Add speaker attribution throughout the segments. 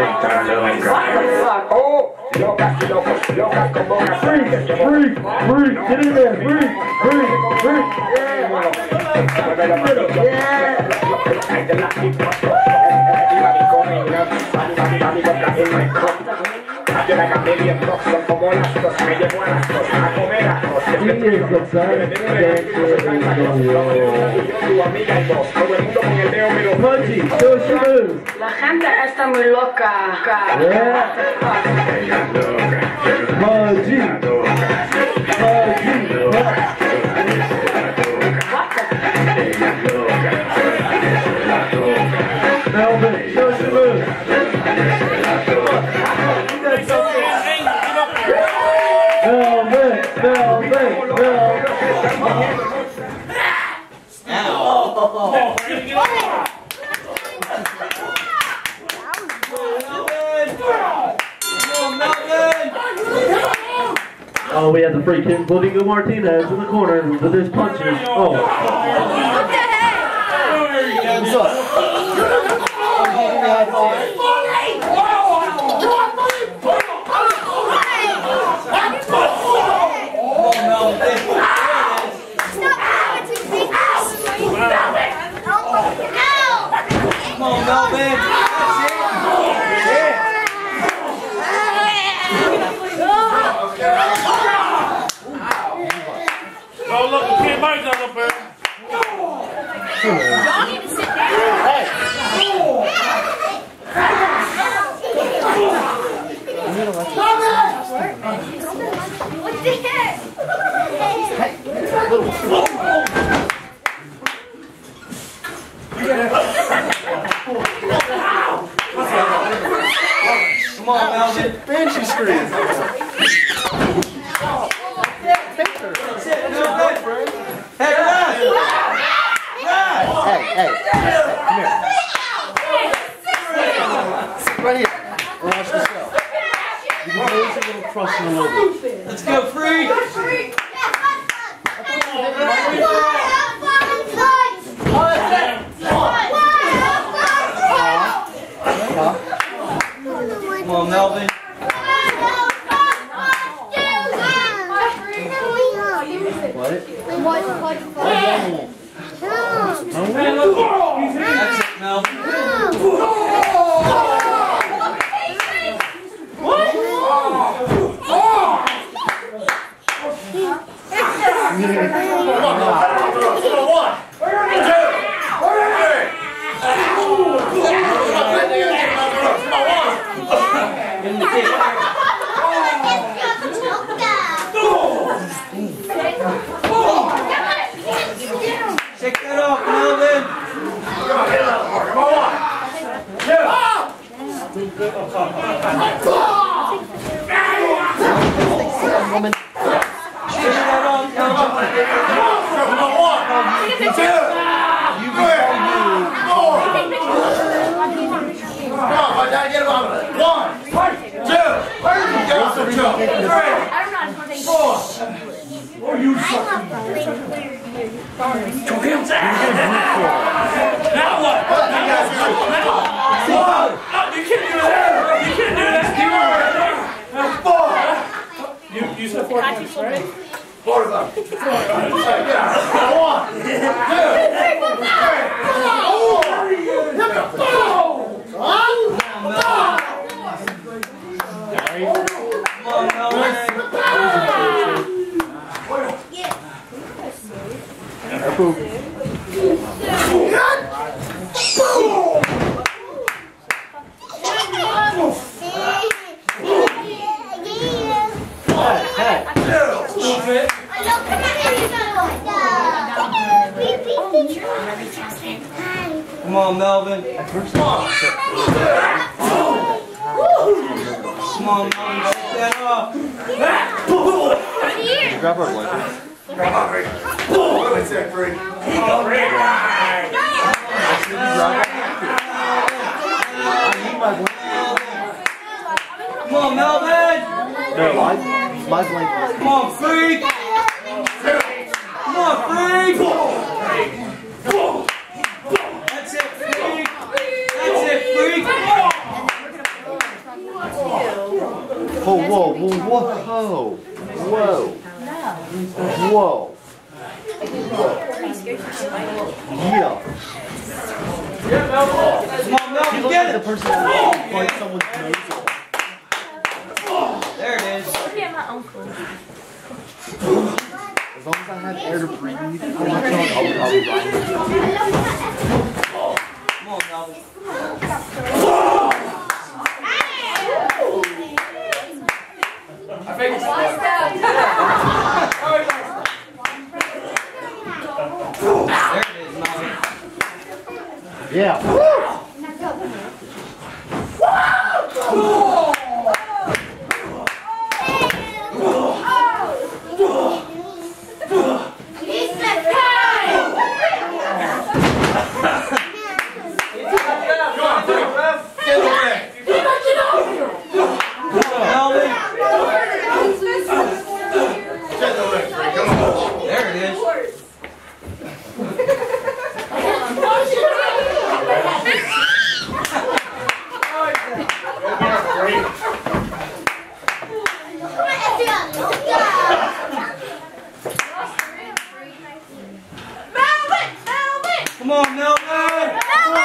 Speaker 1: Oh, loca como una freak, get in there, freak, yo la cambié bien son como las dos, me llevo a las dos a comer a dos. Tu amiga y vos, todo el mundo con el dedo menos.
Speaker 2: La gente está muy loca.
Speaker 3: Oh, we have the freaking Bodega Martinez in the corner with his punches. Oh.
Speaker 4: What the heck?
Speaker 3: What's up?
Speaker 5: Come on, Melvin.
Speaker 6: Oh, look, you can't bite that up there.
Speaker 4: Y'all need to sit down.
Speaker 3: Hey.
Speaker 4: What the heck?
Speaker 5: Come on, Melvin.
Speaker 3: Banshee scream.
Speaker 5: Hey, Russ!
Speaker 3: Hey, come here. Sit right here. We'll watch the show. You can raise a little trust in a little bit.
Speaker 5: Let's go, Free! Come on, Melvin.
Speaker 3: What?
Speaker 5: That's it, Melvin. Check that off, Melvin.
Speaker 3: Woman.
Speaker 5: Check that off, Melvin.
Speaker 6: Now what? You can't do that. You can't do that. You said 4 points, right? 4 of them. 1, 2, 3.
Speaker 5: Come on, Melvin. Come on, Melvin. Check that off.
Speaker 3: Grab our blanket.
Speaker 1: What do I say, Free?
Speaker 5: Come on, Melvin.
Speaker 3: No, my blanket.
Speaker 5: Come on, Free. Come on, Free. That's it, Free. That's it, Free.
Speaker 3: Whoa. Yeah.
Speaker 5: Come on, Mel, you get
Speaker 3: The
Speaker 5: it.
Speaker 3: person that bites someone's nose off.
Speaker 5: There it is.
Speaker 4: Look at my uncle.
Speaker 3: As long as I have air to breathe, I'll be riding.
Speaker 5: Come on, Melvin.
Speaker 6: I think it's
Speaker 5: There it is, Melvin.
Speaker 3: Yeah.
Speaker 5: There it is. Come on, Melvin!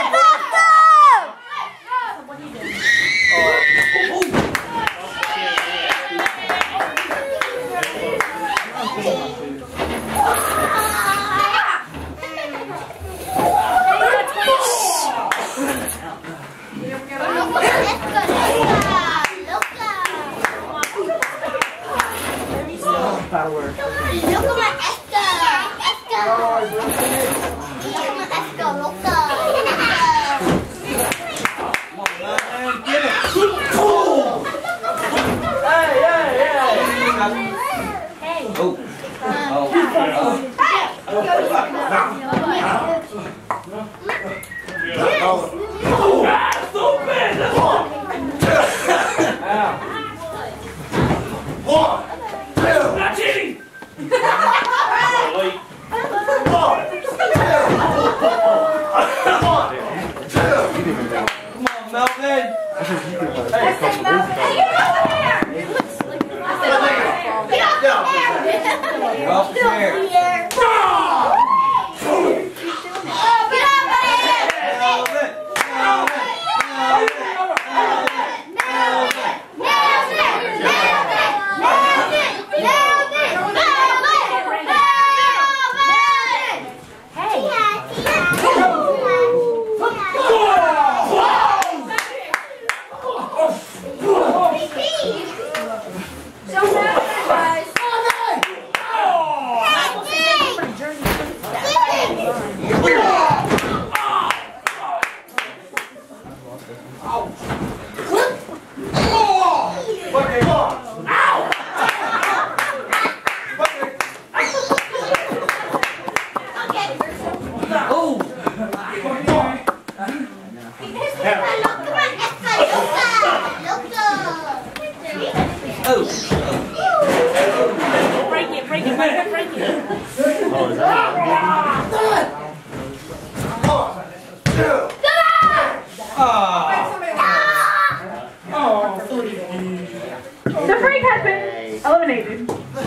Speaker 2: The freak has been eliminated.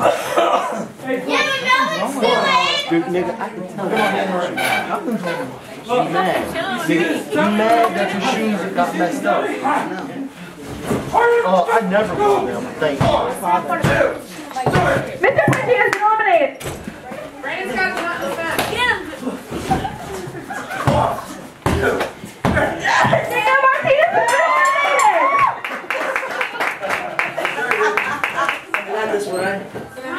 Speaker 3: Dude, nigga, I can tell you. Nothing's wrong. She's mad. Nigga, you mad that your shoes got messed up. Oh, I never call them. Thank you.
Speaker 2: Mr. Frenchie has been eliminated.
Speaker 4: Brandon's got to not look back.
Speaker 2: Sam Martinez has been eliminated.
Speaker 3: Not this one, right?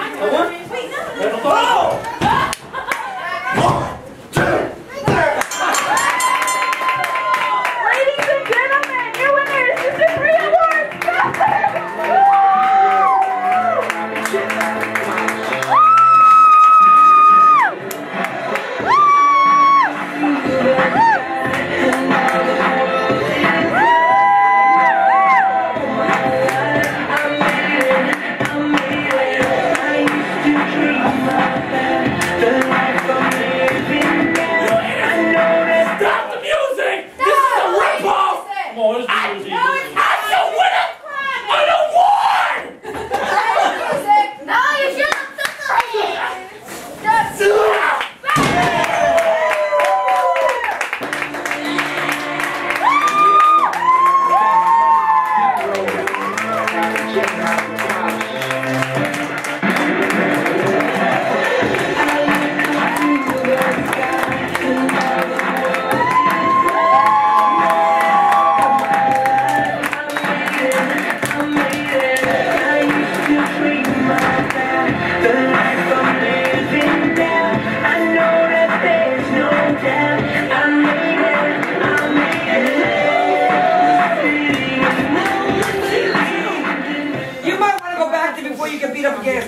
Speaker 2: Ladies and gentlemen, your winner is the Free Awards.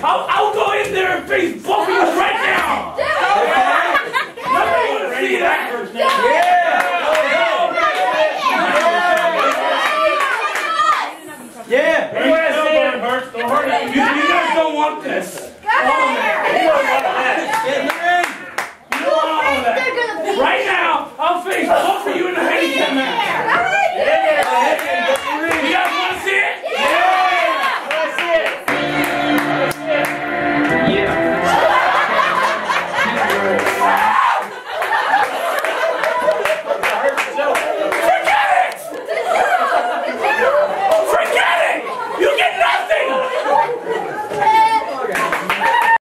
Speaker 6: I'll go in there and face both of you right now. Nobody want to see that.
Speaker 3: Yeah.
Speaker 6: You guys don't want this. You don't want that. Right now, I'll face both of you in the handicap match.